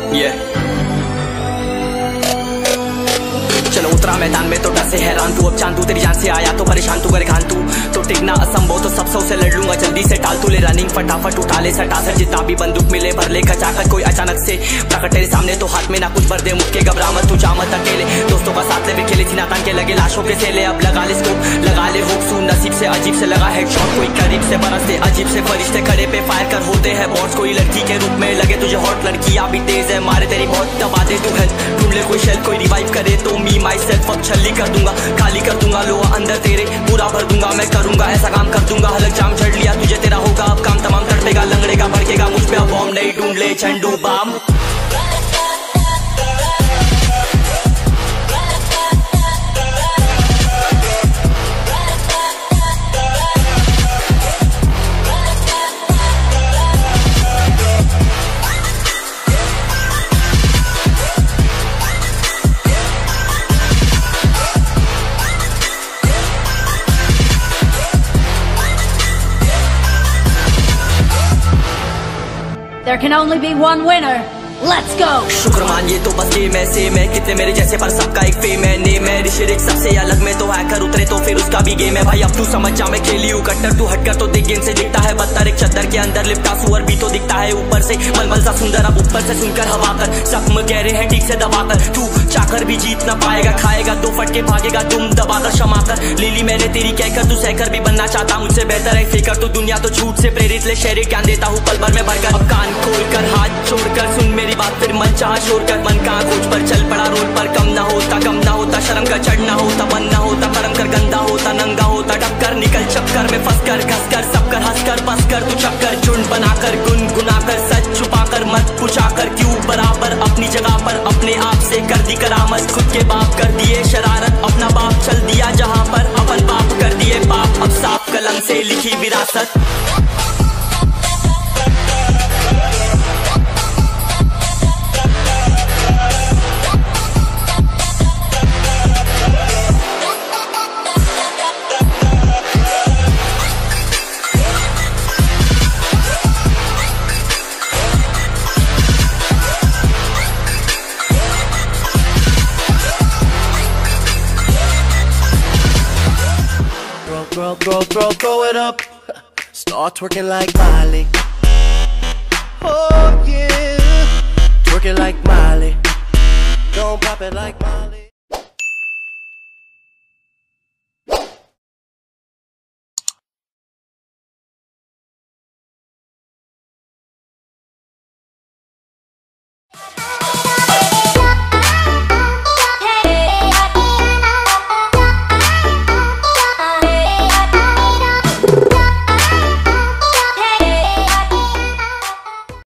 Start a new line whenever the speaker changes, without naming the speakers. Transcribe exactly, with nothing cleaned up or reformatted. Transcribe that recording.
ये चलो उतरा मैदान में तो डर से हैरान तू, अब चांद तू तेरी जान से आया तो परेशान तू, करे खान तू तो टिकना असंभव तो सबसे उसे लड़ लूंगा, जल्दी से टाल तू ले रनिंग फटाफट उठा ले सटा सर, जितना भी बंदूक मिले भर ले खचाकर, कोई अचानक से प्रकट तेरे सामने तो हाथ में ना कुछ भर दे, मुक्के घबरा मत तू जा मत अकेले, दोस्तों का साथ ले भी खेले सीना तान के लगे लाशों के सेले, अब लगा ले स्कोप लगा ले होप सू, नसीब से अजीब से लगा हेडशॉट, कोई करीब से बरसते अजीब से फरिश्ते खड़े पे फायर कर होते हैं बॉट्स, कोई लड़की के रूप में लगे तुझे हॉट, लड़कियां भी तेज है मारे तेरी बहुत दबा दे तू हेल्थ, ढूंढ ले कोई शेल कोई रिवाइव करे तो मी माई सेल्फ अब छल्ली कर दूंगा, खाली कर दूंगा लोहा अंदर तेरे पूरा भर दूंगा, मैं करूंगा ऐसा काम कर दूंगा, हलक जाम छड़ लिया तुझे तेरा होगा अब काम तमाम, तड़पेगा लंगड़ेगा भड़केगा मुझ पे अब बॉम्ब नहीं, ढूंढ ले Zandu balm.
There can only be one winner. Let's go!
शुक्र मान ये तो बस गेम ऐसे मैं कितने मेरे जैसे पर सबका एक फेम है नेम है, ऋषि रिच सबसे अलग में तो हैकर उतरे तो फिर उसका भी गेम है भाई, अब तू समझ जा मैं खेली हूँ कट्टर, तू हटकर तो देख गेम से दिखता है बदतर, एक चद्दर के अंदर लिपटा सुअर भी तो दिखता है ऊपर से मलमल सा सुंदर, अब ऊपर से सुनकर हवा कर जख्म गहरे हैं ठीक से दबाकर, तू चाकर भी जीत ना पाएगा, खाएगा दो फटके भागेगा दुम दबाकर क्षमा कर, ले ली मैंने तेरी कहकर तू सहकर भी बनना चाहता मुझसे बेहतर है फिकर, तो दुनिया तो झूठ से प्रेरित ले शहरी ज्ञान देता हूँ पल भर में भरकर, अब कान खोल कर हाथ छोड़कर सुन मेरी बात फिर मन शोर कर, मन का खोज पर चल पड़ा रोड पर, कम ना होता कम ना होता शर्म का चढ़ना होता बन ना होता कर्म कर, गंदा होता नंगा होता टक्कर, निकल चक्कर में फंस कर घस कर सब कर हंस कर बस कर तू चक्कर, झुंड बनाकर गुनगुना कर सच छुपा कर मत पूछा कर क्यों बराबर, अपनी जगह पर अपने आप से कर दी करामत, खुद के बाप कर दिए शरारत, अपना बाप चल दिया जहाँ पर अपन बाप कर दिए बाप, अब साफ कलम से लिखी विरासत।
Throw, throw, throw, throw it up. Start twerking like Miley. Oh yeah, twerking like Miley. Don't pop it like Miley.